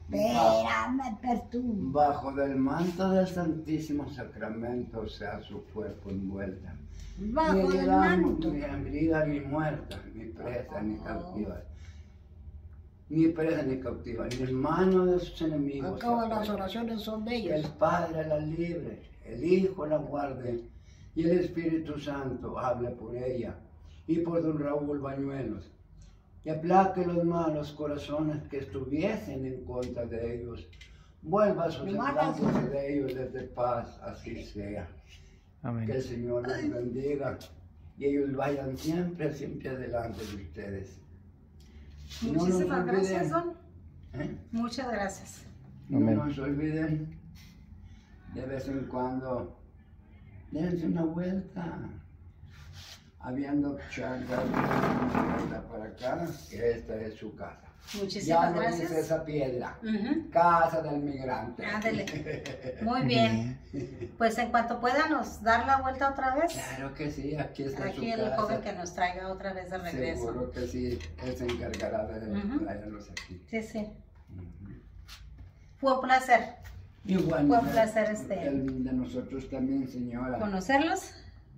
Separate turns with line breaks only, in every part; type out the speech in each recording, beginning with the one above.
Espérame, perturba.
Bajo del manto del Santísimo Sacramento sea su cuerpo envuelta.
Bajo del manto.
Ni herida ni muerta, ni presa ni cautiva. Ni presa ni cautiva, ni en manos de sus enemigos.
Todas las oraciones son de ellos.
El Padre la libre, el Hijo la guarde y el Espíritu Santo hable por ella y por don Raúl Bañuelos. Y aplaque los malos corazones que estuviesen en contra de ellos. Vuelva a sus semblantes de ellos desde paz, así sea.
Amén.
Que el Señor los bendiga y ellos vayan siempre, siempre adelante de ustedes.
Muchísimas gracias, don.
¿Eh?
Muchas gracias.
No
Amén.
nos olviden, de vez en cuando, dense una vuelta. Habiendo changas, para acá, que esta es su casa.
Muchísimas
Ya lo
gracias.
dice esa piedra,
Ujú.
casa del migrante.
Ándele. Muy bien. Pues en cuanto pueda nos dar la vuelta otra vez.
Claro que sí, aquí está su
Aquí
casa.
el joven que nos traiga otra vez de regreso.
Seguro que sí, él se encargará de
Ujú.
traerlos aquí.
Sí, sí.
Ujú.
Fue un placer
Igual,
Fue un placer,
el de nosotros también, señora.
conocerlos.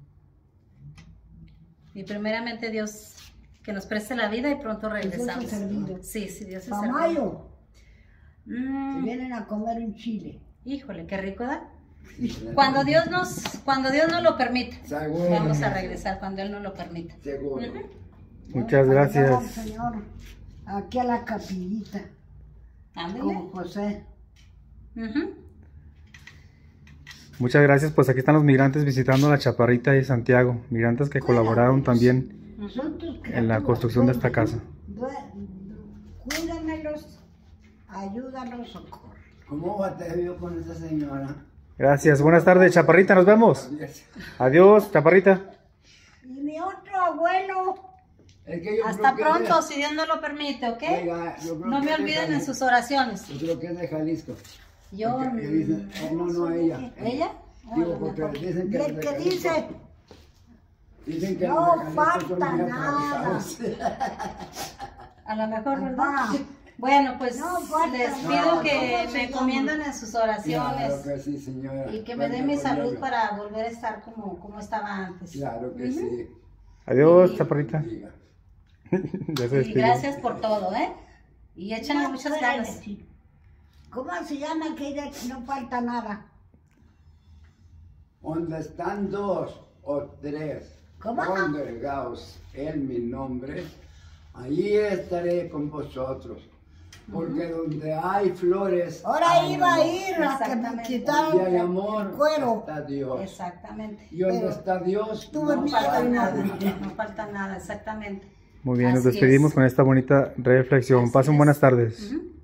Y primeramente Dios que nos preste la vida y pronto regresamos.
Dios es servido.
Sí, sí, Dios es
Pa'
servido.
mayo, se
Mm,
vienen a comer un chile.
híjole, qué rico, ¿da? Cuando Dios nos lo permita.
Seguro.
Vamos a regresar cuando Él nos lo permita.
Seguro.
Ujú.
Muchas
Bueno,
gracias.
allá va el Señor, aquí a la capillita,
Ándele.
como José.
Ujú.
Muchas gracias. Pues aquí están los migrantes visitando la Chaparrita de Santiago. Migrantes que colaboraron también
Son tus
en la
criaturas,
construcción de esta casa.
Cuídamelos, ayúdalos, socorro.
¿Cómo batalló con esa señora?
Gracias. Buenas tardes, Chaparrita. Nos vemos. Adiós, Chaparrita.
Y mi otro abuelo,
Es que yo
Hasta
creo que
pronto, si Dios nos lo permite, ¿ok?
Oiga, yo creo
No
que
me
es de
olviden en
Jalisco.
sus oraciones.
Yo creo que es de Jalisco.
Yo.
Porque dicen, no, ella.
¿Ella?
Digo, porque dicen que es de
que
Jalisco.
dice,
Dicen que
no
los de Jalisco
falta
son muy
nada.
atravesados.
A lo mejor, ¿verdad?
Papá.
Bueno, pues
No falta
les
nada.
pido que
¿Cómo se
me
llama?
encomienden en sus oraciones
Claro que sí, señora.
y que me den
Cuente
mi
con
salud
ello.
para volver a estar como estaba antes.
Claro que sí.
Adiós,
Y-
Chaparrita.
Diga.
Ya se
Y
despidió.
gracias por todo, ¿eh? Y échenle
no
muchas
puede
ganas.
decir. ¿Cómo se llama que no falta nada?
Donde están dos o tres
¿Cómo?
congregados en mi nombre, allí estaré con vosotros. Porque donde hay flores,
Ahora
hay
iba a
amor.
ir a que me
Exactamente.
quitaran
Donde hay amor,
el cuero.
está Dios.
Exactamente.
Y donde
Pero
está Dios,
tuve
no
miedo
Falta
de
nada,
nada.
no falta nada, exactamente.
Muy bien, nos
Así
despedimos
es.
con esta bonita reflexión.
Así
Pasen
es.
buenas tardes.
Ujú.